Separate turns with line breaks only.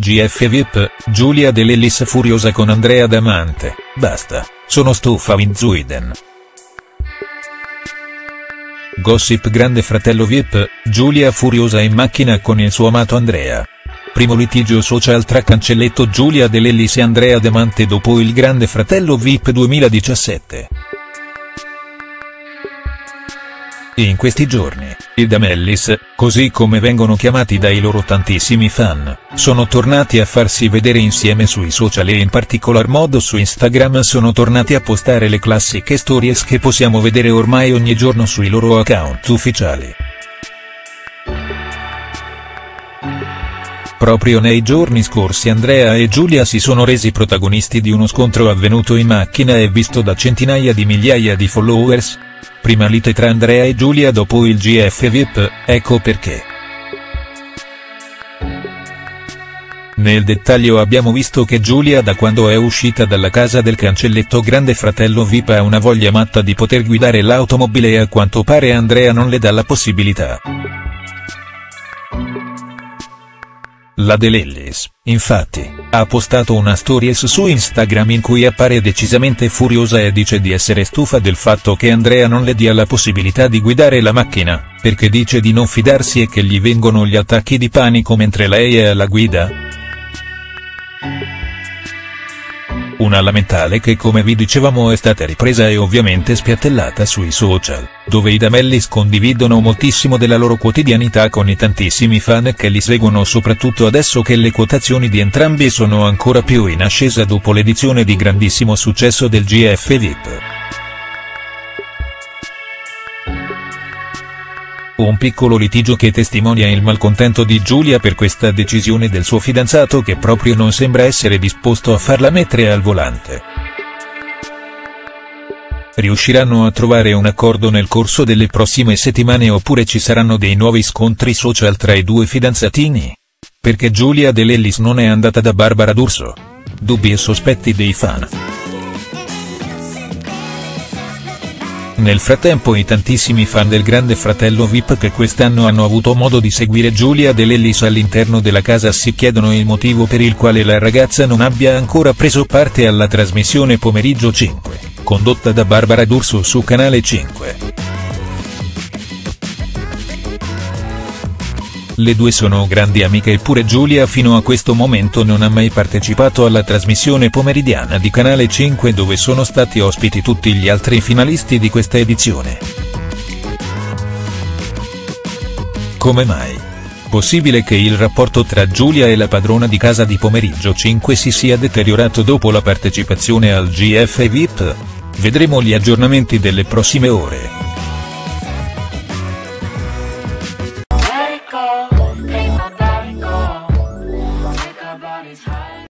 GF VIP, Giulia De Lellis furiosa con Andrea Damante, basta, sono stufa Winzuiden. Gossip Grande Fratello VIP, Giulia furiosa in macchina con il suo amato Andrea. Primo litigio social tra Cancelletto Giulia De Lellis e Andrea Damante dopo il Grande Fratello VIP 2017. In questi giorni, i Damellis, così come vengono chiamati dai loro tantissimi fan, sono tornati a farsi vedere insieme sui social e in particolar modo su Instagram sono tornati a postare le classiche stories che possiamo vedere ormai ogni giorno sui loro account ufficiali. Proprio nei giorni scorsi Andrea e Giulia si sono resi protagonisti di uno scontro avvenuto in macchina e visto da centinaia di migliaia di followers. Prima lite tra Andrea e Giulia dopo il GF VIP, ecco perché. Nel dettaglio abbiamo visto che Giulia da quando è uscita dalla casa del Cancelletto Grande Fratello VIP ha una voglia matta di poter guidare l'automobile e a quanto pare Andrea non le dà la possibilità. La De Lellis, infatti, ha postato una stories su Instagram in cui appare decisamente furiosa e dice di essere stufa del fatto che Andrea non le dia la possibilità di guidare la macchina, perché dice di non fidarsi e che gli vengono gli attacchi di panico mentre lei è alla guida. Una lamentele che come vi dicevamo è stata ripresa e ovviamente spiattellata sui social, dove i Damellis condividono moltissimo della loro quotidianità con i tantissimi fan che li seguono soprattutto adesso che le quotazioni di entrambi sono ancora più in ascesa dopo l'edizione di grandissimo successo del GF VIP. Un piccolo litigio che testimonia il malcontento di Giulia per questa decisione del suo fidanzato che proprio non sembra essere disposto a farla mettere al volante. Riusciranno a trovare un accordo nel corso delle prossime settimane oppure ci saranno dei nuovi scontri social tra i due fidanzatini? Perché Giulia De Lellis non è andata da Barbara D'Urso? Dubbi e sospetti dei fan. Nel frattempo i tantissimi fan del Grande Fratello VIP che quest'anno hanno avuto modo di seguire Giulia De Lellis all'interno della casa si chiedono il motivo per il quale la ragazza non abbia ancora preso parte alla trasmissione Pomeriggio 5, condotta da Barbara D'Urso su Canale 5. Le due sono grandi amiche eppure Giulia fino a questo momento non ha mai partecipato alla trasmissione pomeridiana di Canale 5 dove sono stati ospiti tutti gli altri finalisti di questa edizione. Come mai? Possibile che il rapporto tra Giulia e la padrona di casa di Pomeriggio 5 si sia deteriorato dopo la partecipazione al GF VIP? Vedremo gli aggiornamenti delle prossime ore.